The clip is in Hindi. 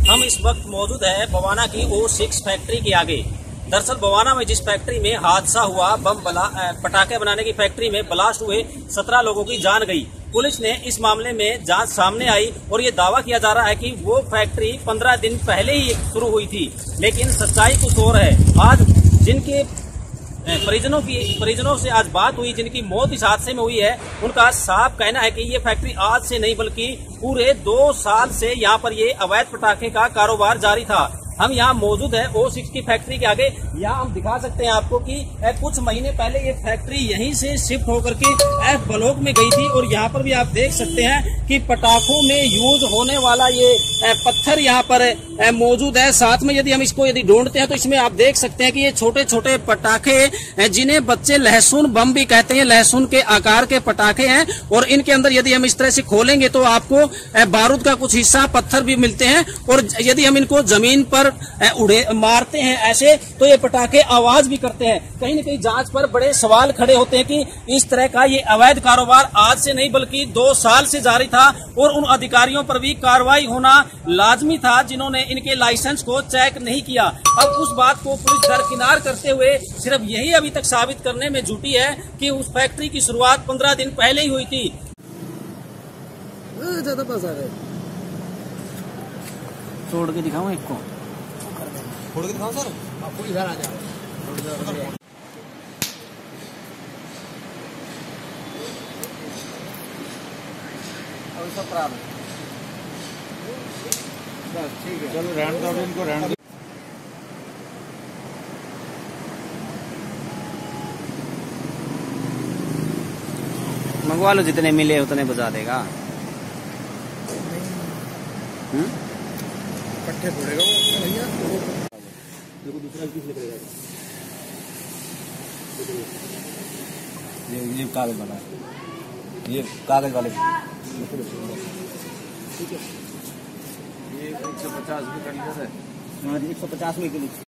हम इस वक्त मौजूद है बवाना की O6 फैक्ट्री के आगे। दरअसल बवाना में जिस फैक्ट्री में हादसा हुआ, पटाखे बनाने की फैक्ट्री में ब्लास्ट हुए, 17 लोगों की जान गई। पुलिस ने इस मामले में जांच सामने आई और ये दावा किया जा रहा है कि वो फैक्ट्री 15 दिन पहले ही शुरू हुई थी, लेकिन सच्चाई कुछ और है। आज जिनके परिजनों से आज बात हुई, जिनकी मौत इस हादसे में हुई है, उनका साफ कहना है कि ये फैक्ट्री आज से नहीं बल्कि पूरे 2 साल से यहाँ पर ये अवैध पटाखे का कारोबार जारी था। हम यहाँ मौजूद है O6 की फैक्ट्री के आगे। यहाँ हम दिखा सकते हैं आपको कि कुछ महीने पहले ये फैक्ट्री यहीं से शिफ्ट होकर के F ब्लॉक में गई थी और यहाँ पर भी आप देख सकते हैं कि पटाखों में यूज होने वाला ये पत्थर यहाँ पर मौजूद है। साथ में यदि हम इसको ढूंढते हैं तो इसमें आप देख सकते हैं कि ये छोटे छोटे पटाखे जिन्हें बच्चे लहसुन बम भी कहते हैं, लहसुन के आकार के पटाखे हैं। और इनके अंदर यदि हम इस तरह से खोलेंगे तो आपको बारूद का कुछ हिस्सा, पत्थर भी मिलते हैं। और यदि हम इनको जमीन पर मारते हैं ऐसे तो ये पटाखे आवाज भी करते हैं। कहीं न कहीं जांच पर बड़े सवाल खड़े होते हैं कि इस तरह का ये अवैध कारोबार आज से नहीं बल्कि 2 साल से जारी था और उन अधिकारियों पर भी कार्रवाई होना लाजमी था जिन्होंने इनके लाइसेंस को चेक नहीं किया। अब उस बात को पुलिस दरकिनार करते हुए सिर्फ यही अभी तक साबित करने में जुटी है कि उस फैक्ट्री की शुरुआत 15 दिन पहले ही हुई थी। ज्यादा पास आ गए, छोड़ के दिखाऊं एक को, छोड़ के दिखाओ सर, आपको इधर आ जाओ। बस ठीक है, चलो रहने दो इनको, रहने दो। मंगवा लो, जितने मिले उतने बजा देगा। इकट्ठे फोड़ेगा वो भैया, देखो दूसरा किस निकलेगा। ये कागज वाला है, ये कागज वाले ठीक है। ये 150 में कर लिया है, 150 में किलो।